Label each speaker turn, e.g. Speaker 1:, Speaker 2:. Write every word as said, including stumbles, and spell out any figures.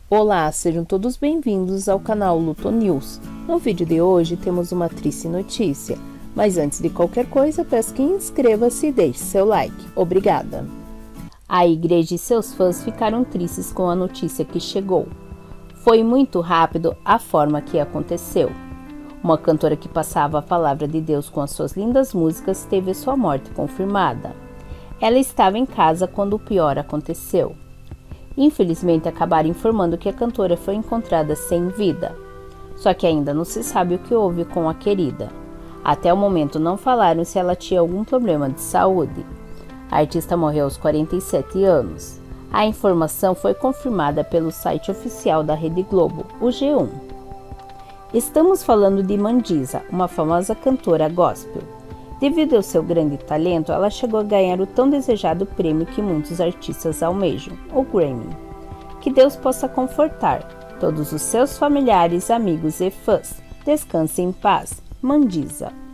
Speaker 1: Olá, sejam todos bem-vindos ao canal Luto News. No vídeo de hoje temos uma triste notícia, mas antes de qualquer coisa peço que inscreva-se e deixe seu like. Obrigada! A igreja e seus fãs ficaram tristes com a notícia que chegou. Foi muito rápido a forma que aconteceu. Uma cantora que passava a palavra de Deus com as suas lindas músicas teve sua morte confirmada. Ela estava em casa quando o pior aconteceu. Infelizmente, acabaram informando que a cantora foi encontrada sem vida. Só que ainda não se sabe o que houve com a querida. Até o momento não falaram se ela tinha algum problema de saúde. A artista morreu aos quarenta e sete anos. A informação foi confirmada pelo site oficial da Rede Globo, o G um. Estamos falando de Mandisa, uma famosa cantora gospel. Devido ao seu grande talento, ela chegou a ganhar o tão desejado prêmio que muitos artistas almejam, o Grammy. Que Deus possa confortar todos os seus familiares, amigos e fãs. Descanse em paz, Mandisa.